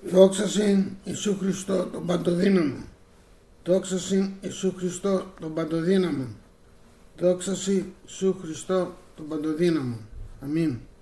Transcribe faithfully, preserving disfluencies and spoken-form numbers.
Δόξα συν Ιησού Χριστό τον Παντοδύναμο. Δόξα συν Ιησού Χριστό τον Παντοδύναμο. Δόξα συν Ιησού Χριστό τον Παντοδύναμο. Αμήν.